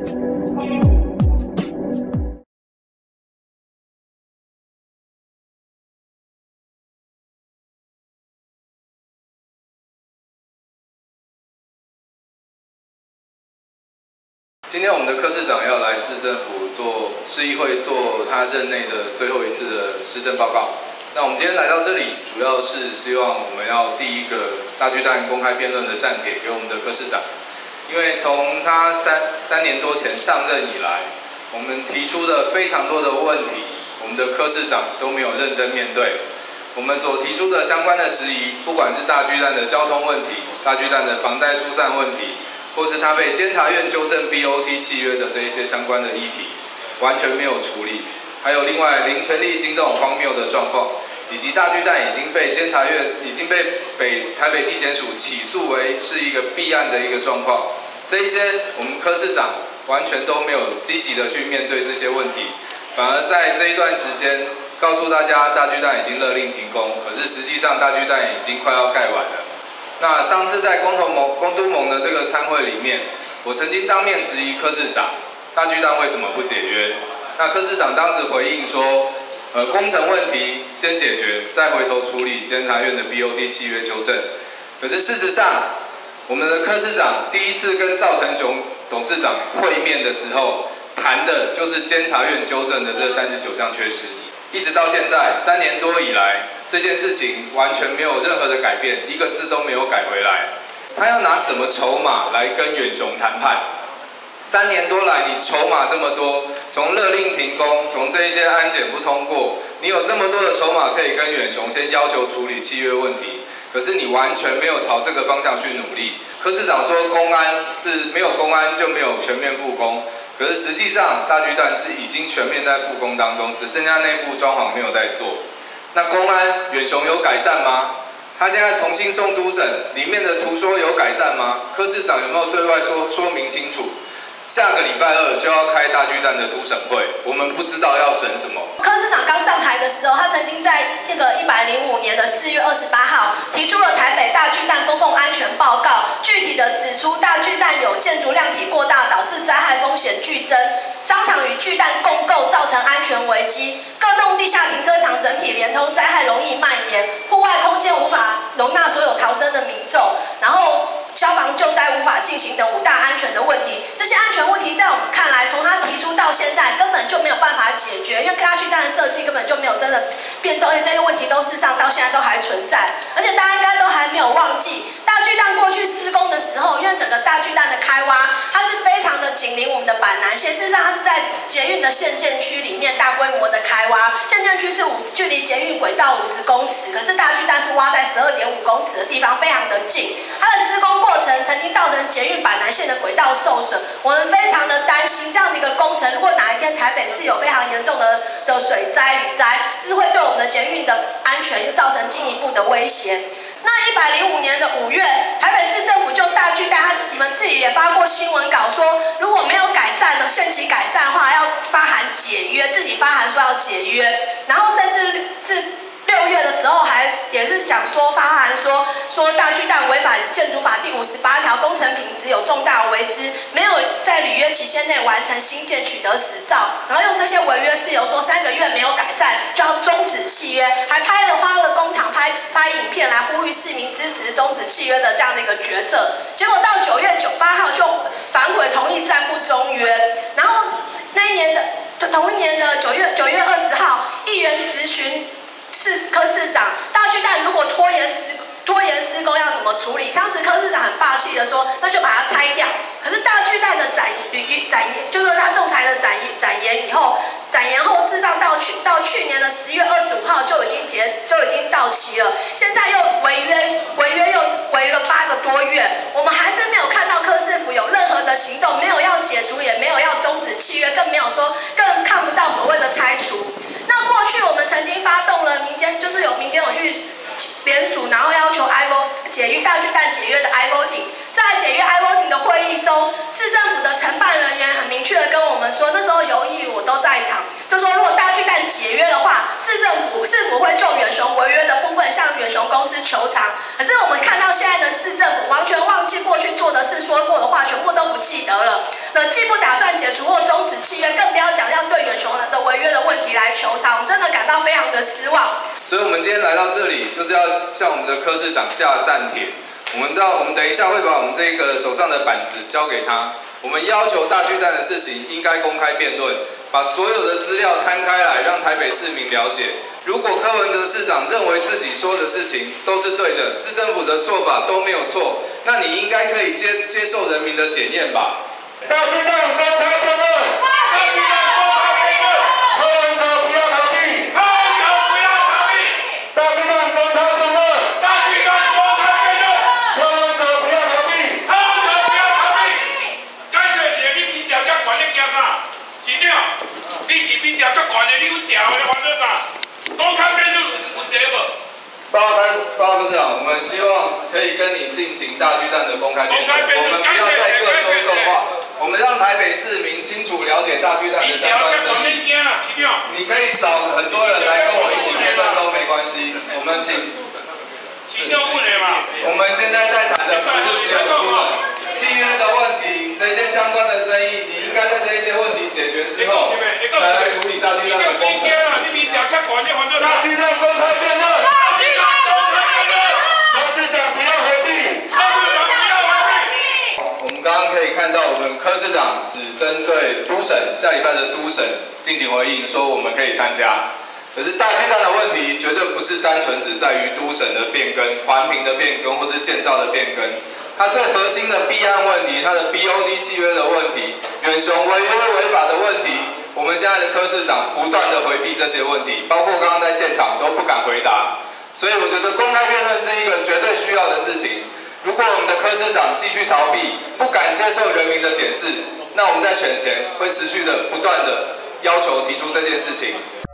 今天我们的柯市长要来市政府市议会做他任内的最后一次的施政报告。那我们今天来到这里，主要是希望我们要第一个大巨蛋公开辩论的站帖给我们的柯市长，因为从他三年多前上任以来，我们提出的非常多的问题，我们的柯市长都没有认真面对。我们所提出的相关的质疑，不管是大巨蛋的交通问题、大巨蛋的房贷疏散问题，或是他被监察院纠正 BOT 契约的这一些相关的议题，完全没有处理。还有另外零权利金这种荒谬的状况，以及大巨蛋已经被监察院已经被台北地检署起诉为是一个弊案的一个状况，这一些我们柯市长完全都没有积极的去面对这些问题，反而在这一段时间告诉大家大巨蛋已经勒令停工，可是实际上大巨蛋已经快要盖完了。那上次在公都盟的这个参会里面，我曾经当面质疑柯市长，大巨蛋为什么不解约？那柯市长当时回应说，工程问题先解决，再回头处理监察院的 BOT 契约纠正。可是事实上，我们的柯市长第一次跟赵腾雄董事长会面的时候，谈的就是监察院纠正的这39项缺失。一直到现在3年多以来，这件事情完全没有任何的改变，一个字都没有改回来。他要拿什么筹码来跟远雄谈判？3年多来，你筹码这么多，从勒令停工，从这一些安检不通过，你有这么多的筹码可以跟远雄先要求处理契约问题，可是你完全没有朝这个方向去努力。柯市长说公安是没有公安就没有全面复工。可是实际上，大巨蛋是已经全面在复工当中，只剩下内部装潢没有在做。那公安远雄有改善吗？他现在重新送都审，里面的图说有改善吗？柯市长有没有对外说明清楚？下个礼拜2就要开大巨蛋的都审会，我们不知道要审什么。 柯市长刚上台的时候，他曾经在那个105年的4月28号提出了台北大巨蛋公共安全报告，具体的指出大巨蛋有建筑量体过大，导致灾害风险剧增，商场与巨蛋共构造成安全危机，各栋地下停车场整体连通，灾害容易蔓延，户外空间无法容纳所有逃生的民众，然后消防救灾无法进行等5大安全的问题。这些安全问题在我们看来，从他提出到现在根本就没有办法解决，因为大巨蛋的设计根本就没有真的变动，而且这些问题都事实上到现在都还存在。而且大家应该都还没有忘记，大巨蛋过去施工的时候，因为整个大巨蛋的开挖，它是非常的紧邻我们的板南线，事实上它是在捷运的县建区里面大规模的开挖，县建区是距离捷运轨道50公尺，可是大巨蛋是挖在12.5公尺的地方，非常的近。它的施工过程曾经造成捷运板南线的轨道受损，我们非常的担心这样的一个工程，如果哪一天台北市有非常严重的水灾、雨灾，是会对我们的捷运的安全又造成进一步的威胁。那105年的5月，台北市政府就大巨蛋，你们自己也发过新闻稿说，如果没有改善的限期改善的话，要发函解约，自己发函说要解约，然后甚至6月的时候也是讲说发函说大巨蛋违反建筑法第58条，工程品质有重大违失，没有在履约期限内完成新建取得实照，然后用这些违约事由说3个月没有改善就要终止契约，还花了公帑拍影片来呼吁市民支持终止契约的这样的一个决策。结果到9月8号就反悔同意暂不终约，然后同一年的9月20号，议员质询柯市长，大巨蛋如果拖延施工要怎么处理？当时柯市长很霸气的说，那就把它拆掉。可是大巨蛋的就是他仲裁的展延后，事实上到去年的10月25号就已经到期了，现在又违约又违了8个多月，我们还是没有看到柯市府有任何的行动，没有要解除，也没有要终止契约，更看不到所谓的拆除。那过去我们曾经发动了民间有去联署，然后要求大巨蛋解约的 iVoting， 在解约 iVoting 的会议中，市政府的承办人员很明确的跟我们说，那时候游议我都在场，就说如果大巨蛋解约的话，市府会就远雄违约的部分向远雄公司求偿。可是我们看到现在的市政府完全忘记过去做的事、说过的话，全部都不记得了。那既不打算解除或终止契约，更不要讲要对远雄的违约的问题来求偿，我们真的感到非常的失望。 所以我们今天来到这里，就是要向我们的柯市长下战帖。我们等一下会把我们这个手上的板子交给他。我们要求大巨蛋的事情应该公开辩论，把所有的资料摊开来，让台北市民了解。如果柯文哲市长认为自己说的事情都是对的，市政府的做法都没有错，那你应该可以接受人民的检验吧。 大巨蛋公开辩论，大巨蛋公开辩论，柯文哲不要逃避，柯文哲不要逃避，大巨蛋公开辩论，大巨蛋公开辩论，柯文哲不要逃避，柯文哲不要逃避。解说是你民调这悬，你惊啥？市长，你是民调这悬的，你有调的烦恼啥？公开辩论有问题无？ 报告科长，我们希望可以跟你进行大巨蛋的公开辩论，我们不要再各说各话，我们让台北市民清楚了解大巨蛋的相关争议。你可以找很多人来跟我一起辩论都没关系，我们请。我们现在在谈的不是只有都审契约的问题，这些相关的争议，你应该在这些问题解决之后，才来处理大巨蛋的工程。大巨蛋公开辩论。我们刚刚可以看到，我们柯市长只针对都审下礼拜的都审进行回应，说我们可以参加。可是大巨蛋的问题绝对不是单纯只在于都审的变更、环评的变更或者建造的变更，它最核心的弊案问题、它的 BOD 契约的问题、远雄违约违法的问题，我们现在的柯市长不断的回避这些问题，包括刚刚在现场都不敢回答。所以我觉得公开辩论是一个绝对需要的事情。如果我们的柯市长继续逃避，不敢接受人民的检视，那我们在选前会持续的不断的要求提出这件事情。